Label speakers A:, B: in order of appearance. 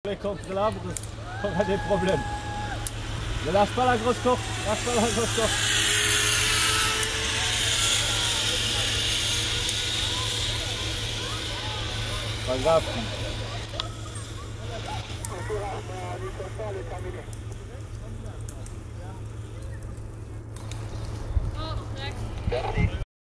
A: fait contre l'arbre, on a des problèmes. Ne lâche pas la grosse corde, lâche pas la grosse corde. Pas grave.